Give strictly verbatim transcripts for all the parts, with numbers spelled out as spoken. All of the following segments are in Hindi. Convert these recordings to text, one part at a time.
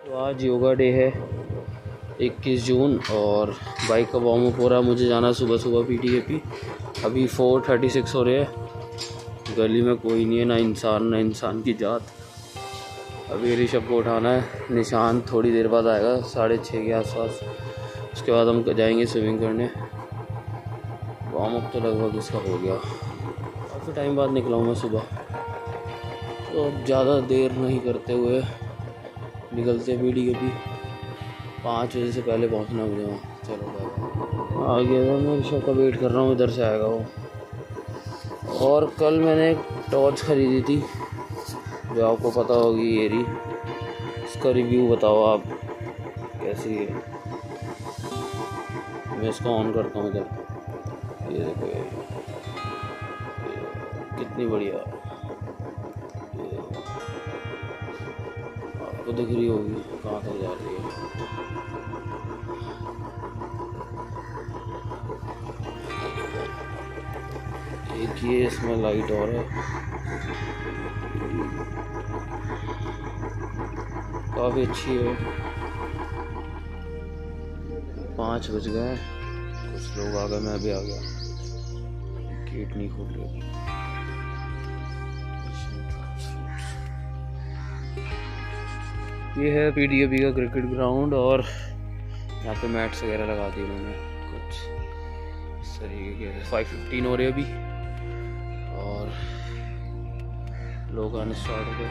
तो आज योगा डे है इक्कीस जून और बाइक का वार्म अप हो रहा है। मुझे जाना सुबह सुबह पी टी ए पी। अभी फोर थर्टी सिक्स हो रहे हैं। गली में कोई नहीं है, ना इंसान ना इंसान की जात। अभी ऋषभ को उठाना है। निशान थोड़ी देर बाद आएगा, साढ़े छः के आसपास। उसके बाद हम जाएंगे स्विमिंग करने। वार्म अप तो लगभग इसका हो गया। काफ़ी टाइम बाद निकला हूँ मैं सुबह, तो अब ज़्यादा देर नहीं करते हुए निकलते पी टी ए पी। पाँच बजे से पहले पहुंचना मुझे वहाँ। चलो बाय। आ गया था मैं, ऋषभ का वेट कर रहा हूँ, इधर से आएगा वो। और कल मैंने एक टॉर्च ख़रीदी थी जो आपको पता होगी, ये रही। इसका रिव्यू बताओ आप कैसी है। मैं इसको ऑन करता हूँ इधर। ये देखो, ये कितनी बढ़िया। ये आपको दिख रही होगी कहाँ तक जा रही है। एक ये इसमें लाइट और है, काफ़ी अच्छी है। पाँच बज गए, कुछ लोग आ गए, मैं भी आ गया। गेट नहीं खोल रही। ये है पी टी ए पी का क्रिकेट ग्राउंड और यहाँ पे मैट्स वगैरह लगा दिए उन्होंने कुछ इस तरीके के। फाइव फिफ्टीन हो रहे अभी और लोग आने स्टार्ट हो गए।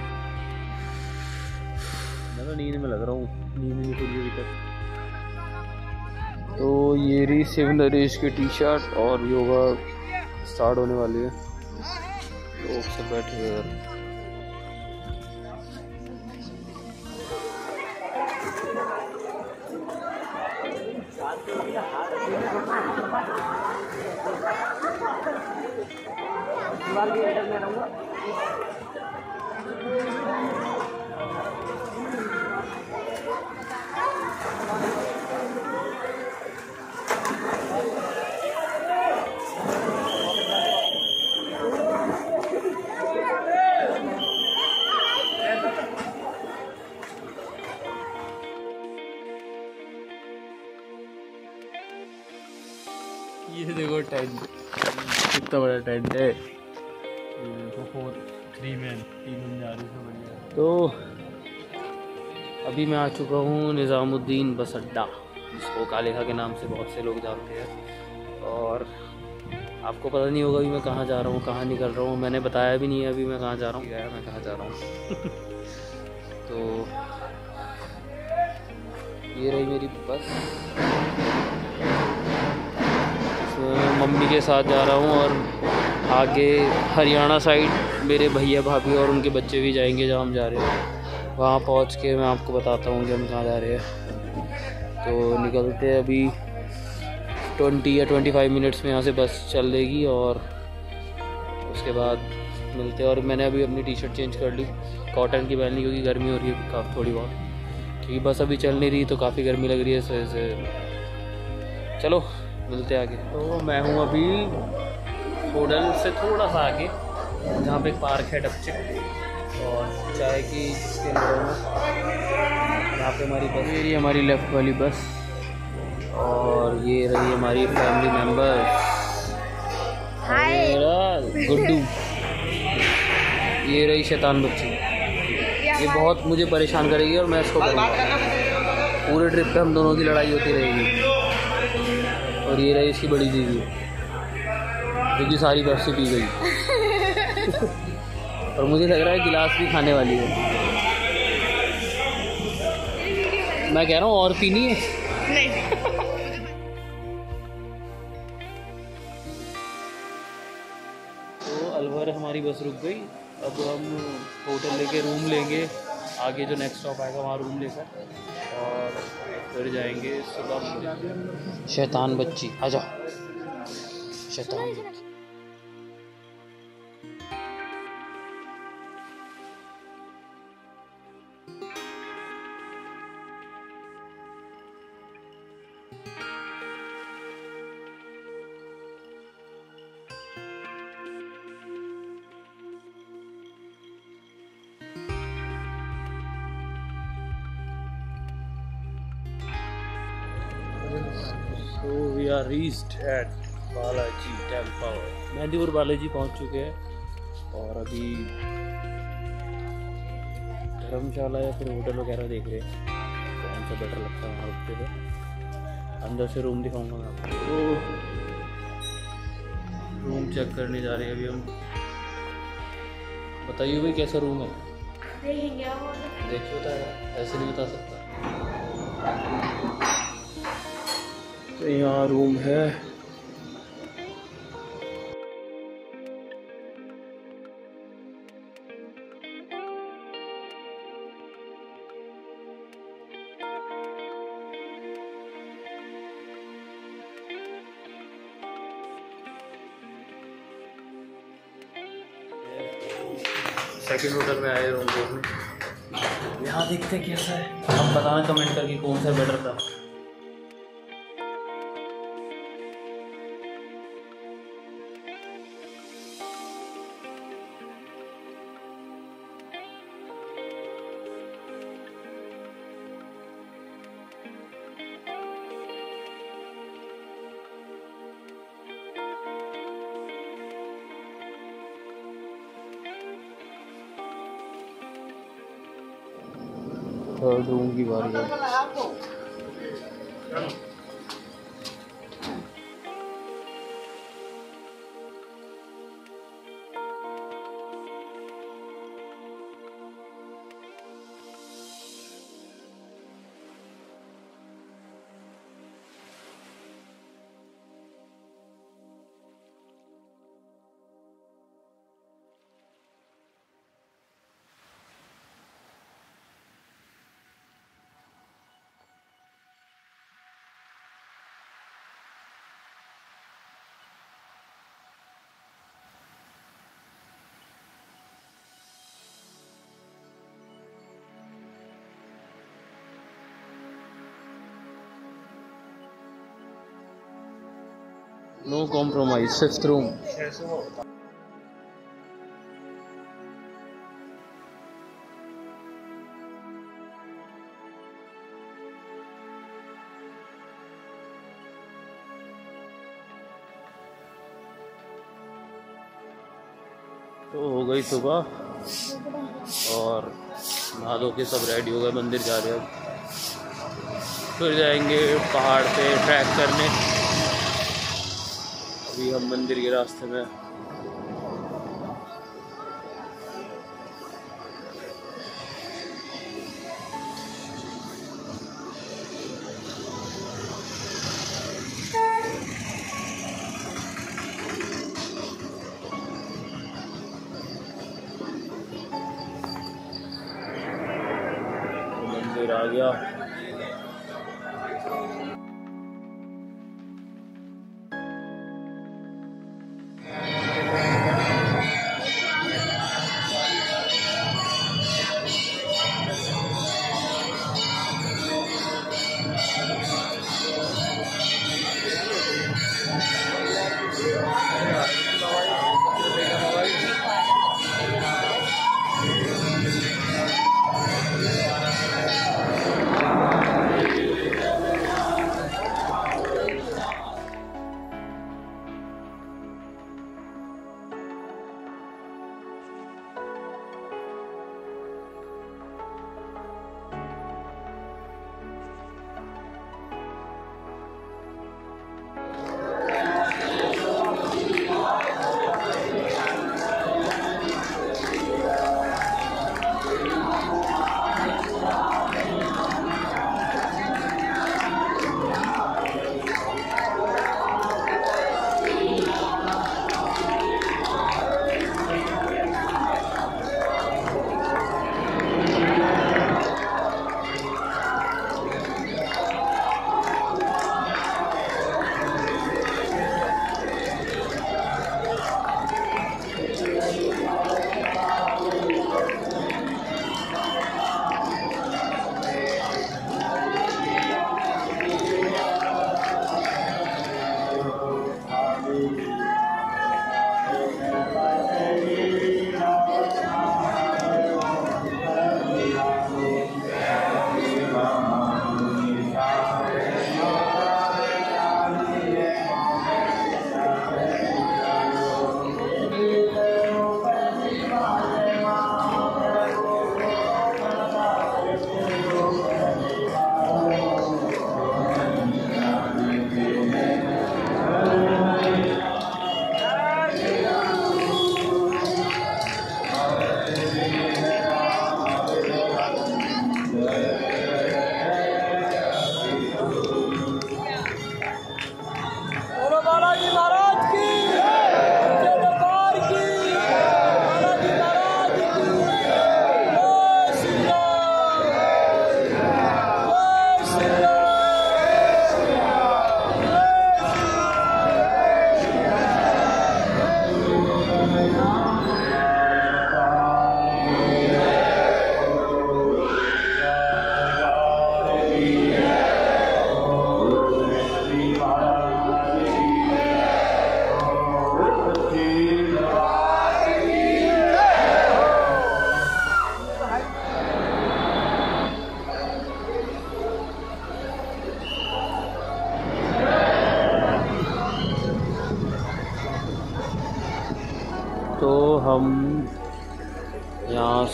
मैं तो नींद में लग रहा हूँ, नींद नहीं खुली अभी तक। तो ये रही शिव नरेश की टी शर्ट और योगा स्टार्ट होने वाली है। लोग सब बैठे हुए हैं। ये देखो टेंट, कितना बड़ा टेंट है। फोर थ्री मैन तीन बन जा रही। तो अभी मैं आ चुका हूँ निज़ामुद्दीन बस अड्डा, जिसको कालेखा के नाम से बहुत से लोग जानते हैं। और आपको पता नहीं होगा अभी मैं कहाँ जा रहा हूँ, कहाँ निकल रहा हूँ। मैंने बताया भी नहीं है अभी मैं कहाँ जा रहा हूँ, गया मैं कहाँ जा रहा हूँ। तो ये रही मेरी बस। मम्मी के साथ जा रहा हूँ और आगे हरियाणा साइड मेरे भैया भाभी और उनके बच्चे भी जाएंगे जहाँ हम जा रहे हैं। वहाँ पहुँच के मैं आपको बताता हूँ कि हम कहाँ जा रहे हैं। तो निकलते हैं अभी। ट्वेंटी या ट्वेंटी फाइव मिनट्स में यहाँ से बस चल देगी और उसके बाद मिलते हैं। और मैंने अभी अपनी टी शर्ट चेंज कर ली, कॉटन की पहन ली क्योंकि गर्मी हो रही है काफ़ी थोड़ी बहुत, क्योंकि बस अभी चल नहीं रही तो काफ़ी गर्मी लग रही है। इस वजह से चलो मिलते आगे। तो मैं हूँ अभी होटल से थोड़ा सा आगे, जहाँ पे एक पार्क है डपचिक और चाय की इसके में। यहाँ पे हमारी बस, ये रही हमारी लेफ़्ट वाली बस और ये रही हमारी फैमिली मेम्बर्स। गुड्डू, ये रही शैतान बच्ची। ये बहुत मुझे परेशान करेगी और मैं इसको पूरे ट्रिप पे हम दोनों की लड़ाई होती रहेगी। और ये रही इसकी बड़ी दीदी जो कि सारी पेप्सी पी गई। और मुझे लग रहा है गिलास भी खाने वाली है। मैं कह रहा हूँ और पीनी है। नहीं। तो अलवर हमारी बस रुक गई। अब हम होटल लेके रूम लेंगे, आगे जो नेक्स्ट स्टॉप आएगा वहाँ रूम लेकर और फिर जाएंगे सुबह। शैतान बच्ची आजा, शैतान बच्ची। So we are reached at Balaji temple. Mehandipur Balaji पहुंच चुके हैं और अभी धर्मशाला या फिर होटल वगैरह देख रहे हैं कौन सा बेटर लगता है वहाँ रुकते हुए। अंदर से रूम दिखाऊंगा मैं आपको। रूम चेक करने जा रहे हैं अभी हम। बताइए भाई कैसा रूम है? देखिए बताएगा, ऐसे नहीं बता सकता। तो यहाँ रूम है। सेकंड होटल में आए रूम देखने। यहाँ देखते कैसा है, आप बताना कमेंट करके कौन सा बेटर था। थर्ड रूम की बारी है। No compromise. Fifth room. तो हो गई सुबह और नहा धो के सब रेडी हो गए, मंदिर जा रहे हैं। फिर जाएंगे पहाड़ पे ट्रैक करने। अभी हम मंदिर के रास्ते में। मंदिर आ गया।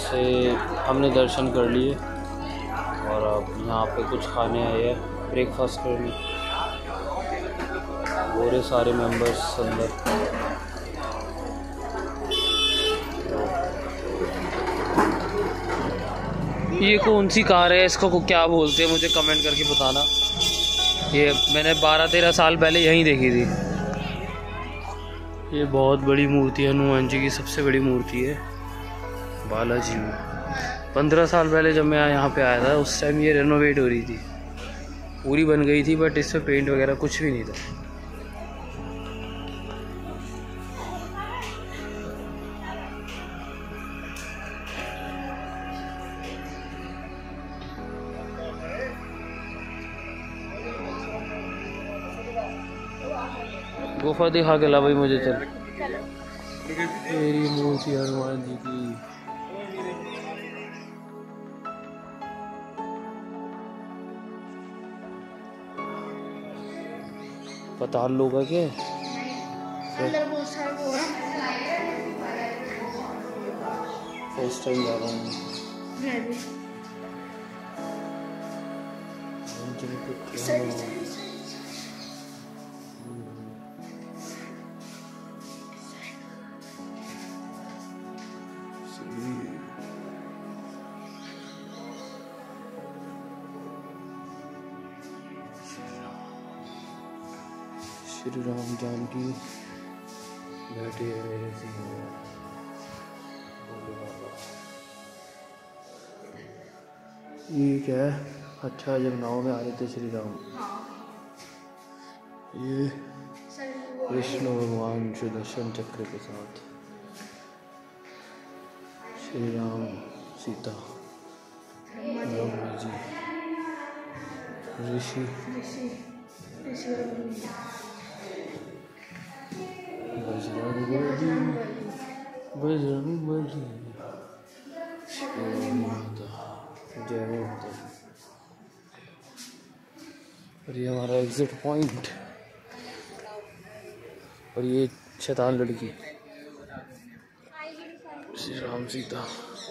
से हमने दर्शन कर लिए और अब यहाँ पे कुछ खाने आए हैं, ब्रेकफास्ट करने। पूरे सारे मेंबर्स अंदर। ये कौन सी कार है, इसको को क्या बोलते हैं, मुझे कमेंट करके बताना। ये मैंने बारह तेरह साल पहले यहीं देखी थी। ये बहुत बड़ी मूर्ति है, हनुमान जी की सबसे बड़ी मूर्ति है बालाजी में। पंद्रह साल पहले जब मैं यहाँ पे आया था उस टाइम ये रेनोवेट हो रही थी, पूरी बन गई थी, बट इस पर पेंट वगैरह कुछ भी नहीं था। गुफा दिखा के ला भाई मुझे, चल। मेरी मूर्ति हनुमान जी की। पता लोग क्या फर्स्ट टाइम जा रहा हूँ। श्री राम जानकी बैठे हैं मेरे सिंह। ये क्या है? अच्छा, जब नाव में आ रहे थे श्री राम। ये विष्णु भगवान सुदर्शन चक्र के साथ श्री राम, सीता, ब्रह्मा जी, ऋषि, बजरंगबली, बजरंगबली, जय माता, जय माता। और ये हमारा एग्जिट पॉइंट। और ये शैतान लड़की श्री राम सीता।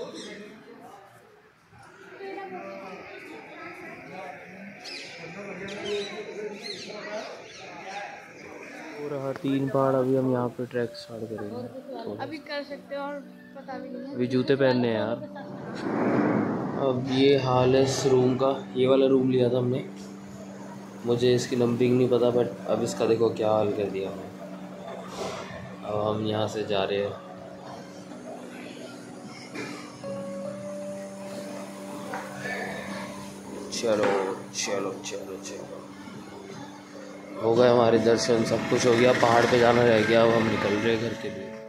पूरा तीन पहाड़। अभी हम यहाँ पे ट्रैक स्टार्ट करेंगे, तो अभी कर सकते हो और पता भी नहीं है। अभी जूते पहनने हैं यार। अब ये हाल है इस रूम का। ये वाला रूम लिया था हमने, मुझे इसकी नंबरिंग नहीं पता, बट अब इसका देखो क्या हाल कर दिया हमने। अब हम यहाँ से जा रहे हैं। चलो चलो चलो चलो, हो गए हमारे दर्शन, सब कुछ हो गया। पहाड़ पे जाना रह गया, अब हम निकल रहे हैं घर के लिए।